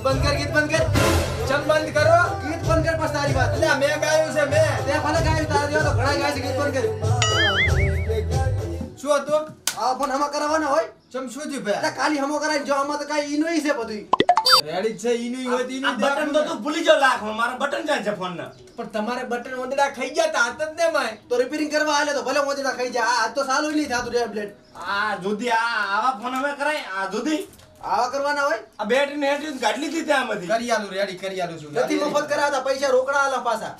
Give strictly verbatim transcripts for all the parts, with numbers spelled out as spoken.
બંધ કર, ગીત બંધ કર. ચમ બંધ કરો, ગીત બંધ કર. પછી તારી વાત. એટલે મેં ગાયું છે, મેં તે ભલે ગાયું, તારે જેવા તો ઘણા ગાય છે. ગીત બંધ કર. શું હતું? આ ફોન હમા કરાવવાનો હોય. ચમ શું થયું ભાઈ? એટલે ખાલી હમો કરાય જો આમાં તો કાઈ ઈનું છે બધું. રેડી છે ઈનું હોય ઈનું. આ બટન તો તું ભૂલી જો લાખ મારા બટન જાય છે ફોન ના. પણ તમારે બટન ઓદડા ખાઈ ગયા તા હાથ જ ને માય. તો રિપેરિંગ કરવા આલે તો ભલે ઓદડા ખાઈ જાય. આ તો સાલું નહીં થાતું ટેબ્લેટ. આ જુદી આ આવા ફોન હવે કરાય આ જુદી આવા કરવાના હોય. આ બેટરી ને હેઠી ગાડલી દીધી આમાંથી. કરિયાનું રેડી કરિયાનું છું. નથી મફત કરાવતા પૈસા રોકડા આલા પાછા.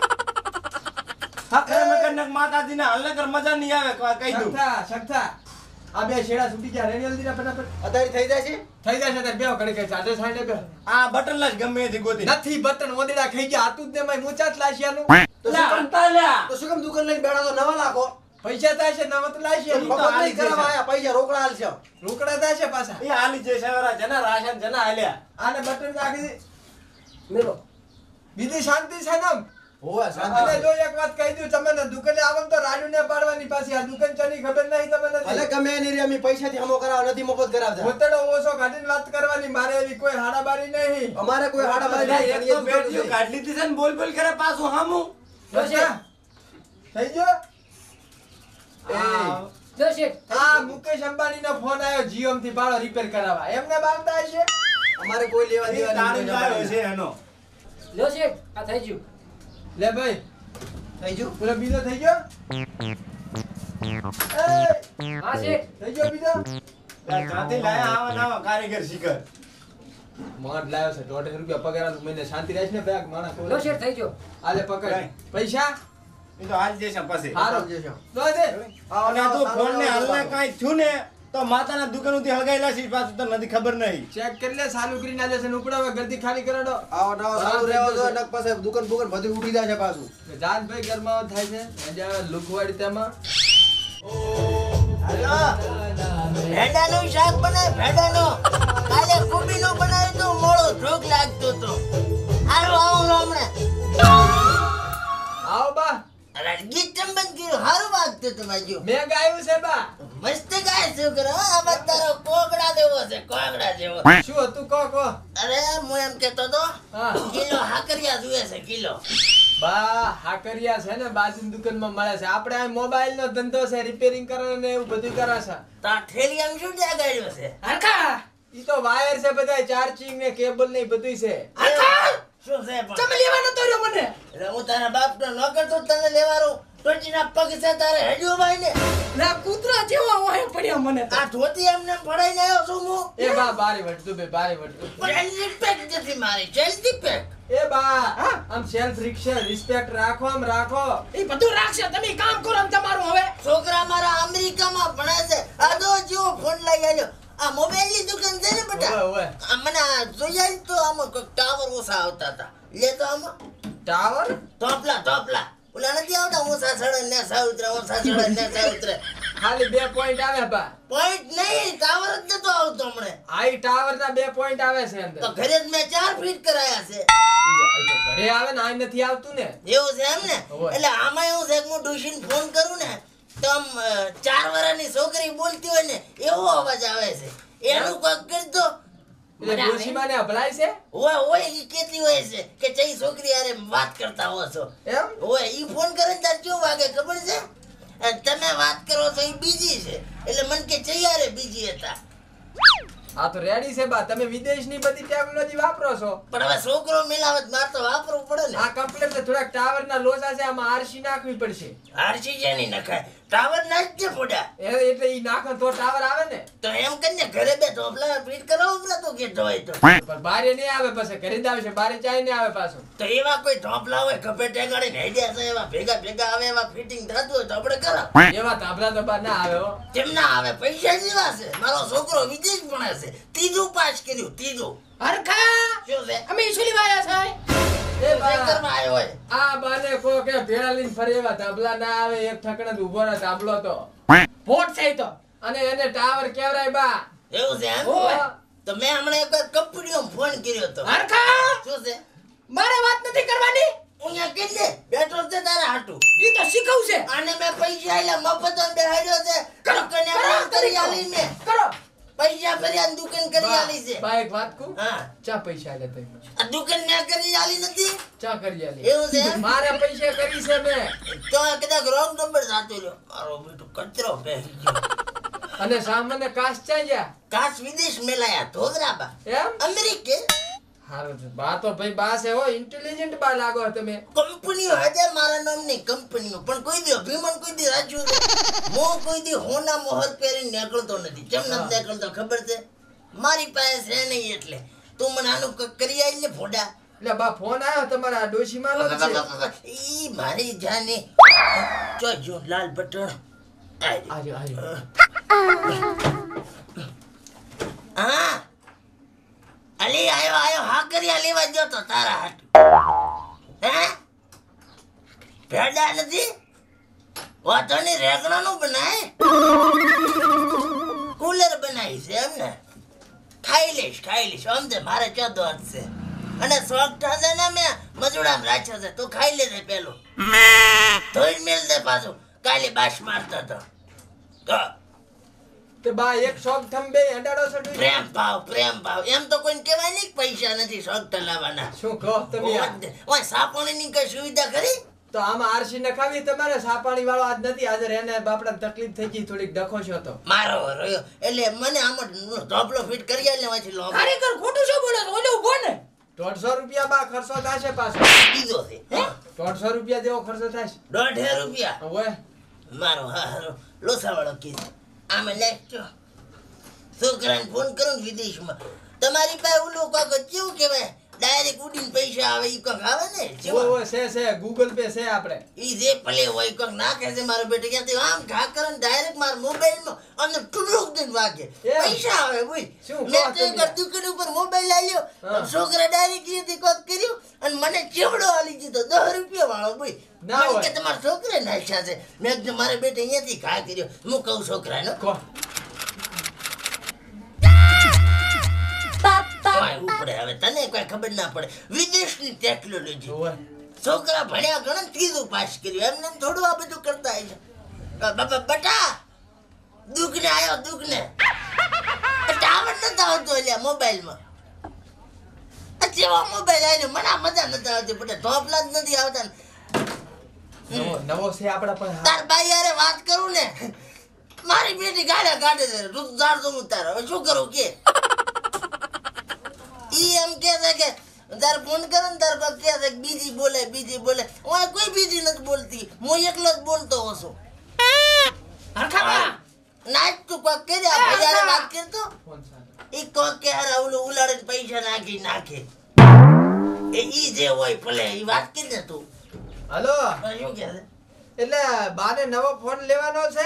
હા કરે મેકનક માતાજી ને હલ્લે કર મજા નહીં આવે કહી દઉં. સખતા સખતા આ બે છેડા છૂટી ગયા રેડી હલ્દી ના ફટાફટ. અત્યારે થઈ જાય છે થઈ જાય છે અત્યારે બેવ ઘડી કઈ ચાટે સાઈડે બે. આ બટન લાજ ગમે એથી ગોતી નથી બટન ઓદડા ખાઈ ગયા આતું જ ને માય મોચાત લાશિયાનું. તો શું કંતા લ્યા તો શું કેમ દુકાન લઈને બેઠા તો નવા લાખો પૈસા થાય છે નવા તો લાશિયા. તો હાલી કરવા આયા પૈસા રોકડા હાલ છે. રોકડા થાય છે પાછા. એ હાલી જે સેવરા જના રાશન જના હાલ્યા. આને બટન નાખી મેલો બીજી શાંતિ છે ને. હોવા શાંતિ જો એક વાત કહી દઉં તમને દુકાને આવમ તો રાજુ ને પાડવાની પાછી. આ દુકાન ચની ખબર નહીં તમને. ભલે ગમે એની રે અમે પૈસા થી હમો કરાવ નથી મફત કરાવતા. મોતડો ઓછો કાઢીને વાત કરવાની. મારે એવી કોઈ હાડાબારી નહીં. અમારે કોઈ હાડાબારી નહીં. એક તો બેટીઓ કાઢલી હતી ને બોલ બોલ કરે પાછું હામું થઈ ગયો. આ મુકેશ અંબાણી નો ફોન આવ્યો જીઓ થી પાડો રિપેર કરાવવા. એમને બાંધતા હશે. અમારે કોઈ લેવા દેવા નહીં છે એનો. લો શેઠ આ થઈ ગયું. લે ભાઈ થઈ ગયું. પેલો બીજો થઈ ગયો. હા શેઠ થઈ ગયો બીજો. જાતી લાયા આવા નવા કારીગર શીખર. મોટ લાવ્યો છે દોઢસો રૂપિયા પગાર મહિને શાંતિ રહેશે ને બેગ માણા લો શેઠ થઈ ગયો. આલે પકડ પૈસા. એ તો આજ જેશે પછી હારો જેશે દો દે. અને તો ફોન ને હાલને કાઈ થયું ને તો માતાના દુકાન ઉથી હગાઈલા છે પાછું તો નથી ખબર નહીં. ચેક કરી લે ચાલુ કરીને આલે છે ને ઉપડાવે ગરદી ખાલી કરાડો. આવો નવો ચાલુ રહેવા દો નક પાસે દુકાન દુકાન બધું ઉડી જાય છે પાછું. જાન ભાઈ ઘરમાં થાય છે મજા લુખવાડી તેમાં. હેલો ભેડાનું શાક બનાય ભેડાનો. કાલે કોબીનો બનાવ્યો તો મોળો ભૂખ લાગતો તો. હાલો આવો હમણાં. આવો બા. અરે ગીત ચંબન કર્યું હારું વાગતું તો બાજુ. મેં ગાયું છે બા. મસ્ત ગાય છોકરો. આ બસ તારો કોગડા જેવો છે કોગડા જેવો. શું હતું કો કો. અરે હું એમ કેતો તો કિલો હાકરિયા જોઈએ છે કિલો. બા હાકરિયા છે ને બાજુની દુકાનમાં મળે છે. આપણે આ મોબાઈલ નો ધંધો છે રિપેરિંગ કરવાનો ને એવું બધું કરે છે. તો આ ઠેલિયામાં શું જગાડ્યો છે? હરખા ઈ તો વાયર છે બધા ચાર્જિંગ ને કેબલ ને બધું છે. હરખા શું છે પણ તમે લેવા નતો રહ્યો મને. એટલે હું તારા બાપનો નોકર તો તને લેવાનું ટોચીના પગ છે તારે હેડ્યો ભાઈ ને. ના કૂતરા જેવો હોય પડ્યા મને તો. આ ધોતી એમને પડાઈને આવ્યો છું હું. એ બા બારી વટતું બે બારી વટતું. ચેલ્સી પેક નથી મારી ચેલ્સી પેક. એ બા આમ સેલ્ફ રિસ્પેક્ટ રિસ્પેક્ટ રાખો આમ રાખો. એ બધું રાખશે તમે કામ કરો આમ તમારું. હવે છોકરા મારા અમેરિકામાં ભણે છે. આ તો જેવો ફોન લઈ આવ્યો. આ મોબાઈલ ની દુકાન છે ને બેટા. ઓય ઓય આ મને જોયા તો આમાં કોઈ ટાવર ઓછા આવતા હતા. લે તો આમાં ટાવર ટોપલા ટોપલા ઓલા નથી આવતા ઓછા સડે ને સાઉત્રે ઓછા સડે ને સાઉત્રે. ખાલી બે પોઈન્ટ આવે બા. પોઈન્ટ નહીં ટાવર જ નતો આવતો હમણે. આઈ ટાવર ના બે પોઈન્ટ આવે છે અંદર. તો ઘરે જ મેં ચાર ફીટ કરાયા છે. ઘરે આવે ને આ નથી આવતું ને. એવું છે એમ ને. એટલે આમાં એવું છે કે હું ડુશીને ફોન કરું ને તો આમ ચાર વર્ષની છોકરી બોલતી હોય ને એવો અવાજ આવે છે. એનું કોક કરતો એટલે ડોશીમાને અભલાય છે. ઓય ઓય ઈ કેતી હોય છે કે ચઈ છોકરી આરે વાત કરતા હો છો એમ. ઓય ઈ ફોન કરે ને તાર કેવું વાગે ખબર છે? તમે વાત કરો છો ઈ બીજી છે એટલે મન કે ચઈ આરે બીજી હતા. આ તો રેડી છે બા. તમે વિદેશની બધી ટેકનોલોજી વાપરો છો. પણ હવે છોકરો મિલાવત માર તો વાપરવું પડે ને. આ કમ્પ્લેટ તો થોડાક ટાવર ના લોસા છે. આમાં આરસી નાખવી પડશે. આરસી જેની નખાય ટાવર નાખજે ફોડા. એટલે ઈ નાખો તો ટાવર આવે ને. તો એમ કરીને ઘરે બે ઢોપલા ફીટ કરાવો પડે તો કે હોય તો. પણ બારે નહીં આવે પછી ઘરે જ આવશે. બારે ચાય નહીં આવે પાછું. તો એવા કોઈ ઢોપલા હોય ખભે ટેગાડી ને હેડ્યા છે એવા ભેગા ભેગા આવે એવા ફિટિંગ થતું હોય તો આપણે કરાવ. એવા તાબલા તો બાર ના આવે હો. કેમ ના આવે? પૈસા જેવા છે. મારો છોકરો વિદેશ ભણે છે. ત્રીજું પાસ કર્યું ત્રીજું. હરખા શું છે? અમે ઈસુલી વાયા છે. એ બા કરવા આવ્યો હોય. આ બાને કો કે ભેળા લઈને ફરે એવા તાબલા ના આવે. એક ઠકણે જ ઉભો રહે તાબલો તો. ફોટ છે તો. અને એને ટાવર કેવરાય બા. એવું છે એમ? ઓય. તો મેં હમણાં એક કંપનીમાં ફોન કર્યો હતો. હરખા શું છે? મારે વાત નથી કરવાની. અહીંયા કેટલે બેઠો છે તારા હાટું. ઈ તો શીખવું છે. આને મેં પૈસા આલ્યા મફત બે હાર્યો છે. કરો, કને કરો, કરી કરો. આલી મેં. કરો પૈસા ફર્યા દુકાન કરી આલી છે બા એક વાત કહું હા ચા પૈસા લે તઈ આ દુકાન ને કરી આલી નથી ચા કરી આલે એવું છે મારે પૈસા કરી છે મેં તો કદાચ રોંગ નંબર સાચો રહ્યો મારો બેટો કચરો પહેરી ગયો અને સામાન્ય કાશ ચા ગયા કાશ વિદેશ મેલાયા ધોગરાબા એમ અમેરિકે હારું છે બા તો ભાઈ બા છે હો ઇન્ટેલિજન્ટ બા લાગો તમે કંપનીઓ હજાર મારા નામની કંપનીઓ પણ કોઈ દી અભિમાન કોઈ દી રાખ્યું નથી મો કોઈ દી હોના મોહર પહેરીને નીકળતો નથી કેમ નથી નીકળતો ખબર છે મારી પાસે છે નહીં એટલે તું મને આનું ક- કરી આઈ ને ફોડા એટલે બા ફોન આવ્યો તમારા ડોશી માનો જ છે ઈ મારી જાને જો જો લાલ બટણ આજો આજો આજો હા અલી આયો આયો હા કરી આ લેવા જો તો તારા હાટ હે ભેડા નથી વાતોની રેગણાનું બનાય કુલર બનાવી છે એમ ને ખાઈ લઈશ ખાઈ લઈશ સમજે મારે ચોથો હાથ છે અને શોખ થશે ને મેં મજૂડામ રાખ્યો છે તું ખાઈ લેજે પેલું ધોઈ મેલ દે પાછું કાલે બાશ મારતો તો તો તે બા એક શોખ થંબે અડાડો છો ડોશી? પ્રેમ ભાવ પ્રેમ ભાવ એમ તો કોઈને કહેવાય નહીં કે પૈસા નથી શોખ ટલાવાના શું કહો તમે આ? ઓય સાપોણીની કઈ સુવિધા ખરી તો આમાં આરસી નખાવી તમારે સાપાણી વાળો આજ નથી હાજર એને બાપડા તકલીફ થઈ ગઈ થોડીક ડખો છો તો મારો રહ્યો એટલે મને આમાં ઢોપલો ફિટ કરી આલે વાંચી લો ખરેખર ખોટું શું બોલો છો? ઓલો ઉભો ને દોઢસો રૂપિયા બા ખર્ચો થશે પાછો દીધો છે દોઢસો રૂપિયા જેવો ખર્ચો થશે દોઢે રૂપિયા હવે મારો હારો લોસાવાળો કીધો આમે લેજો છોકરાને ફોન કરો ને વિદેશમાં તમારી પાસે ઓલું કાક કેવું કહેવાય ડાયરેક્ટ ઉડીને પૈસા આવે ઈ કાક આવે ને ઓય ઓય છે છે ગૂગલ પે છે આપણે ઈ જે ભલે હોય કાક નાખે છે મારો બેટો ક્યાંથી આમ ઘા કરે ને ડાયરેક્ટ મારા મોબાઈલમાં અંદર ટુડુક દઈને વાગે એમ? પૈસા આવે બોલ શું મેં કહો તો એક તમે? દુકાન ઉપર મોબાઈલ લાવ્યો હા. છોકરા ડાયરેક્ટ અહીંયાથી કોક કર્યું અને મને ચેવડો આલી દીધો દસ રૂપિયા વાળો બોલ ના મને હોય. કે તમારા છોકરા નાખ્યા છે મેં કીધું મારા બેટે અહીંયાથી ઘા કર્યો હું કહું છોકરાનો કહો વાય ઉપડે હવે તને કોઈ ખબર ના પડે વિદેશની ટેકનોલોજી ઓય છોકરા ભણ્યા ઘણા ત્રીજું પાસ કર્યું એમને એમ થોડું આ બધું કરતા હોય છે બાબા બટા દુઃખ ને આવ્યો દુઃખ ને ટાવર નતા આવતો એટલે મોબાઈલમાં જેવો મોબાઈલ આવ્યો મને આ મજા નથી આવતી બટા ધોપલા જ નથી આવતા ને. નવો નવો છે આપડા પણ હા. તાર બાઈ યારે વાત કરું ને મારી બેટી ગાડા કાઢે છે તું જાણ તો હું તારો હવે શું કરું કે ઈ એમ કે છે કે તાર ફોન કરે ને તાર કોઈ કે છે કે બીજી બોલે બીજી બોલે ઓય કોઈ બીજી નથી બોલતી હું એકલો જ બોલતો હોઉં છું હરખાબા નાચ તું કોક કે જા ભાઈ યારે વાત કરતો ફોન સાનો. ઈ કોક કે હારે ઓલું ઉલાડીને પૈસા નાખી નાખે એ ઈ જે હોય ભલે ઈ વાત કરી ને તું હાલો હવે શું કે છે એટલે બાને નવો ફોન લેવાનો છે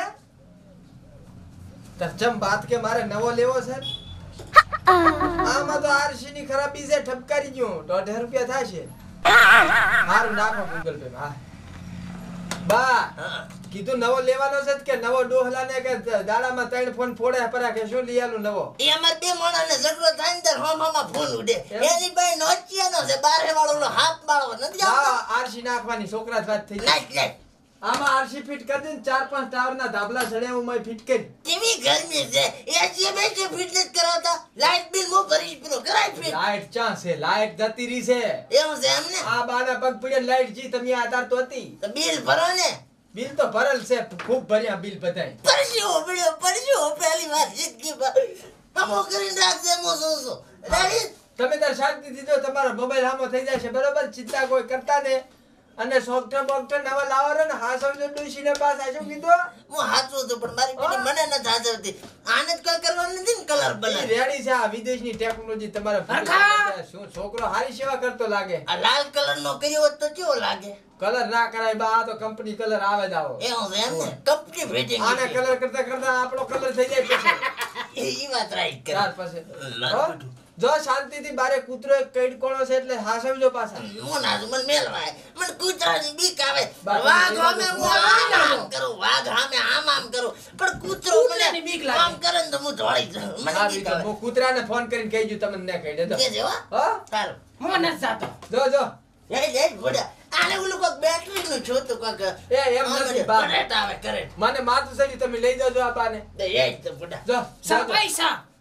તરજમ વાત કે મારે નવો લેવો છે આમાં તો આરસી ની ખરાબી છે ઠપકારી ગયું દોઢ રૂપિયા થાય છે હારું નાખો ગૂગલ પે માં હા. બા હા કીધું નવો લેવાનો છે કે નવો ડોહલા ને કે દાડામાં ત્રણ ફોન ફોડે પરા કે શું લઈ આલું નવો એ અમાર બે માણસને ઝઘડો થાય ને ત્યારે હોમામાં ફોન ઉડે એમ? એની ભાઈ નોચિયાનો છે બારે વાળો ઓલો હાથ વાળો નથી આવતો હા આરસી નાખવાની છોકરા જ વાત થઈ ગઈ નાચ નાચ આમાં આરસી ફિટ કરી દે ચાર પાંચ ટાવર ના ધાબલા ચડે હું ફિટ કરી કેવી ગરમી છે એ જે બે જે ફિટનેસ કરાવતા લાઈટ બિલ મો ભરી પેલો કરાય ફિટ લાઈટ ચાં છે લાઈટ જતી રહી છે એવું છે એમને આ બાના પગ પડ્યા લાઈટ જી તમે આધાર તો હતી તો બિલ ભરો ને બિલ તો ભરેલ છે ખૂબ ભર્યા બિલ બધાય પરસ્યો પડ્યો પરસ્યો પહેલી વાર જિંદગી પર હમો કરીને રાખજે મો સો સો રાડી તમે તાર શાંતિ દીધો તમારો મોબાઈલ હામો થઈ જશે બરોબર ચિંતા કોઈ કરતા ને અને સોફ્ટવેર બોફ્ટવેર નવા લાવવાનો ને હા સમજો ડુસી ને પાસ આ શું કીધું હું હાચું છું પણ મારી બેટી મને ન થાજવતી આને જ કોઈ કરવાનું નથી ને કલર ઈ બલર રેડી છે આ વિદેશની ટેકનોલોજી તમારે ભૂલી શું છોકરો હારી સેવા કરતો લાગે આ લાલ કલર નો કર્યો હોત તો કેવો લાગે કલર ના કરાય બા આ તો કંપની કલર આવે જ આવો એવું છે એમ ને કંપની ફિટિંગ આને કલર કરતા કરતા આપણો કલર થઈ જાય પછી ઈ વાત રાઈટ કરે ત્યાર પછી લાલ હો? બધું. જો શાંતિથી બારે કૂતરો એક કઈડ કોણો છે એટલે હા સમજો પાછા હું ના મને મેલવાય મને કૂતરાની બીક આવે બાપુ, વાઘ એમાં સામે તો હું આમ આમ કરું વાઘ સામે આમ આમ કરું પણ કૂતરો કૂતરાની મને બીક લાગે. આમ કરે ને તો હું દોડી જાઉં મને હા, બીક બીજો. આવે હું કૂતરાને ફોન કરીને કહી દઉં તમને ના કહી દેજો કે છે હો હા સારું હું નથી જાતો જો જો એ એ ઘોડા આને ઓલું કોક બેટરી નું જોતું કોક એ એમ નથી બા કરંટ આવે કરંટ મને માથું સડી તમે લઈ જજો આ બાને એ જ તો ઘોડા જો સા પૈસા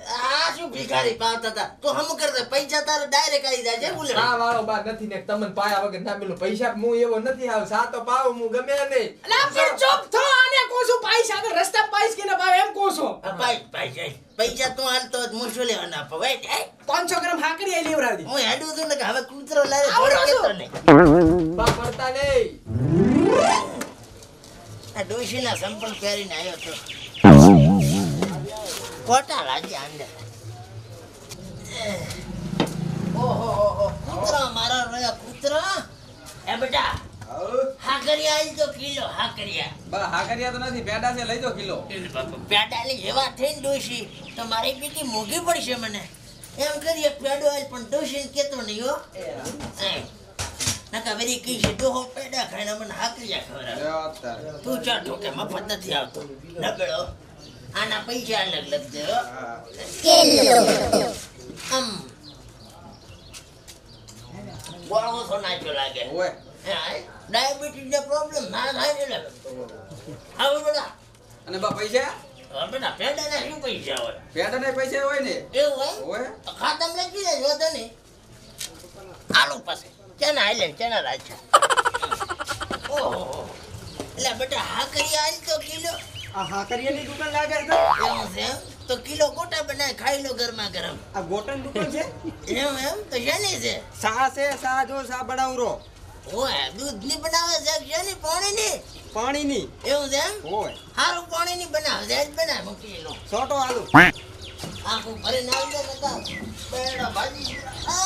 આ શું ભિખારી પાવતા હતા તો હમ કરતે પૈસા તારે ડાયરેક્ટ આવી જાય છે બોલે આ વાળો બા નથી ને તમને પાયા વગર ના પેલું પૈસા હું એવો નથી આવ સાતો પાવ હું ગમે નહીં અલા ફિર ચૂપ થો આને કોસો પૈસા કે રસ્તા પૈસ કે ના ભાવ એમ કોસો ભાઈ ભાઈ પૈસા તો હાલ તો મુશો લેવાના આપો વેટ પાંચસો ગ્રામ હાકરી આઈ લેવરાવી દી હું હેડું છું ને કે હવે કૂતરો લાવે આવડો થોડો છો? કેતો નહીં બા પડતા નહીં આ ડોશીના સંપલ પહેરીને આવ્યો તો કોટા લાગ્યા અંદર ઓહો ઓહો કૂતરો મારો રોયો કૂતરો એ બેટા હાકરિયા આઈ તો કિલો હાકરિયા બા હાકરિયા તો નથી પેડા છે લઈ જો કિલો પેડાની જેવા થઈને ડોશી તો મારી બેટી મોંઘી પડશે મને એમ કરીએ પેડો આલ પણ ડોશીને કેતો નહીં હો એમ નકા વેરી કઈ છે દોહો પેડા ખાઈને મને હાકરિયા ખવડાવે તું ચા ઠોકે મફત નથી આવતો નબળો આના પૈસા અલગ લખજે હો આમ બોળો તો નાખ્યો લાગે ઓય ડાયાબિટીસ ને પ્રોબ્લેમ ના થાય એટલે હવે બેટા અને બા પૈસા હવે બેટા પેડા ના શું પૈસા હોય પેડા ને પૈસા હોય ને એવું હોય ઓય તો ખાતામાં લખી દેજો તો નહીં આલુ પાસે ચેના આઈલેન્ડ ચેના રાજ ઓહો એટલે બેટા હા કરી આલ તો કિલો આ હાકરિયાની દુકાન લાગે છે એવું છે એમ? તો કિલો ગોટા બનાવી ખાઈ લો ગરમા ગરમ આ ગોટન દુકાન છે એમ એમ તો શેની છે સા છે સા જો સા બનાવરો ઓય દૂધ ની બનાવે છે કે શેની પાણી ની પાણીની એવું છે એમ ઓય હારું પાણી ની બનાવે છે જ બનાવે મૂકી લો છોટો આલુ આખું ભરી નાખ દે નકા પેડા ભાજી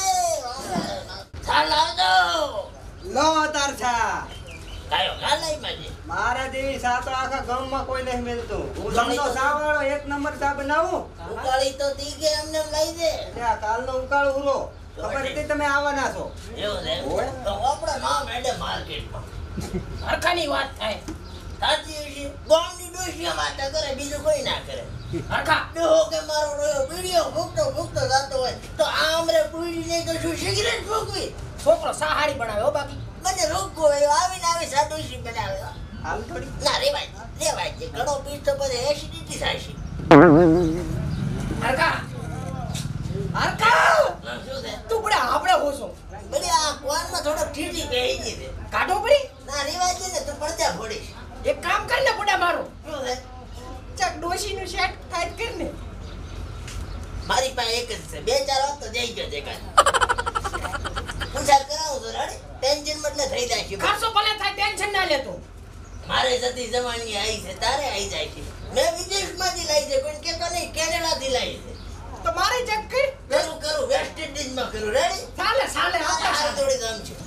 ચાલ આવજો લો તાર છા કાયો ગાલાઈ માજી મારા જેવી સા તો આખા ગામમાં કોઈ નહીં મળતું હું તમને સા વાળો એક નંબર સા બનાવું ઉકાળી તો તી કે એમને એમ લઈ દે ત્યાં કાલનો ઉકાળ ઉરો ખબર હતી તમે આવવાના છો એવું છે ઓય. તો આપણે નામ એડે માર્કેટમાં હરખાની વાત થાય સાચી છે ગામની ડોશિયા વાત કરે બીજું કોઈ ના કરે હરખા દેહો કે મારો રોયો બીડીઓ ભૂખતો ભૂખતો જાતો હોય તો આ અમરે પૂરી નહીં તો શું સિગરેટ ફૂંકવી છોકરો સાહારી બનાવે હો બાકી મને રોગો હોય આવીને આવી સાડોશી બનાવે હાલ થોડી ના રેવાય રેવાય છે ઘણો પીસ તો બધે એસિડિટી થાય છે હરખા હરખા ના, શું છે તું બડા આપણે હોશો બધી આ કોનમાં થોડો ઠીઠી બેહી ગઈ છે કાઢો પડી ના રેવાય છે ને તો પડદા ફોડીશ એક કામ કર ને બડા મારો શું છે ચક ડોશી નું સેટ ટાઈટ કર ને મારી પાસે એક જ છે બે ચાર વાત તો જઈ ગયો છે કાંઈ પૂછા કરાવું તો રાડી ટેન્શન મતલબ થઈ જાય છે ખાસો ભલે થાય ટેન્શન ના લેતો મારે જતી જવાની આવી છે તારે આવી જાય છે મેં વિદેશમાંથી લાવી છે કોઈ કેતો નહીં કેનેડાથી લાવી છે તો મારે ચેક કર કરું કરું વેસ્ટ ઇન્ડિઝમાં કરું રેડી ચાલે ચાલે આ આપણે થોડી દામ છે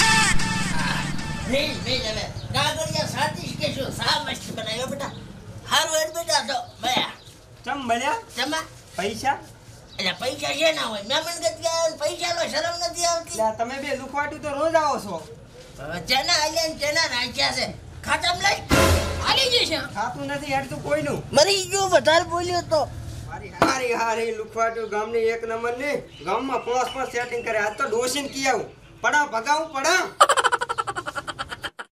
નહીં નહીં હવે કાગળિયા સાતીશ કે શું સા મસ્ત બનાવ્યો બેટા હારું હેડ બેટા તો બયા ચમ મળ્યા જમા પૈસા એટલે પૈસા છે ના હોય મેમન ગતિ આવે પૈસા નો શરમ નથી આવતી લા તમે બે લુખવાટું તો રોજ આવો છો ચેના આલ્યા ચેના રાખ્યા છે ખાતામાં લઈ આલી જશે થાતું નથી હેડતું કોઈનું મરી ગયો વધારે બોલ્યો તો હારી હારી લુખવાટું ગામની એક નંબર ની ગામમાં પોસ પર સેટિંગ કરે આજ તો ડોસીન કી આવું પડા ભગાવું પડા